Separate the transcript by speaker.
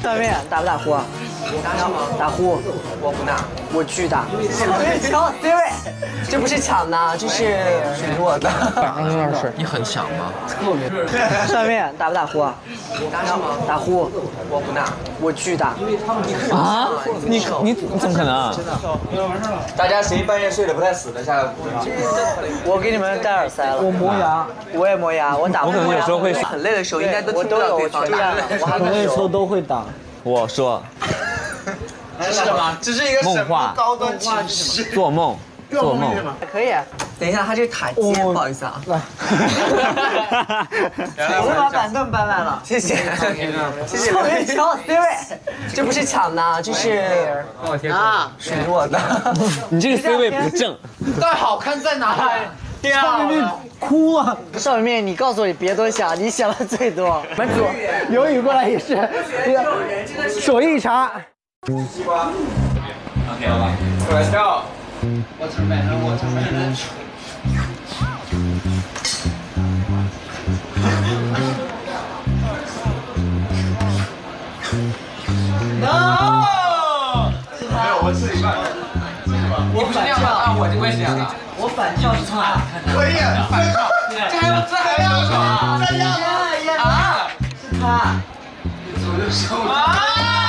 Speaker 1: 算命打不打呼？
Speaker 2: 打什么？
Speaker 1: 打呼。
Speaker 2: 我不打，
Speaker 1: 我巨打。抢 C 位，这不是抢的，这是
Speaker 2: 属于我的。
Speaker 1: 是。
Speaker 3: 你很强吗？
Speaker 1: 特别。算命打不打呼？
Speaker 2: 打什么？
Speaker 1: 打呼。
Speaker 2: 我不打，
Speaker 1: 我巨打。
Speaker 3: 啊？你怎么可能啊？
Speaker 2: 大家谁半夜睡得不太死的下来？
Speaker 1: 我给你们戴耳塞了。我磨牙，我也磨牙，我打。
Speaker 3: 我可能有时候会
Speaker 2: 很累的时候，应该都听
Speaker 1: 我都有
Speaker 2: 到对方
Speaker 1: 全占了，我还
Speaker 4: 那时候都会打。
Speaker 3: 我说
Speaker 2: 这是什么？这是一个什
Speaker 3: 梦话
Speaker 2: 么高端情绪？
Speaker 3: 做梦，做梦。
Speaker 1: 可以。
Speaker 2: 等一下，他这个塔尖，不好意思啊。
Speaker 1: 我把板凳搬来了，
Speaker 2: 谢谢，谢谢。
Speaker 1: 我给抢 C 位，这不是抢的，这是
Speaker 2: 啊，属于我的。
Speaker 3: 你这个 C 位不正。
Speaker 2: 但好看在哪？
Speaker 4: 少明明哭了，
Speaker 1: 邵明明，你告诉我你别多想，你想的最多。
Speaker 4: 门主刘宇过来也是，手一查。
Speaker 2: 西瓜。OK，Let's go。我准备了，我准备了。No！ 没有，我吃一半。我不是这样的啊，我就会这样的。
Speaker 1: 我反跳是他，
Speaker 2: 可以，反跳，这还要什么？这样啊？
Speaker 1: 是他。
Speaker 2: 啊！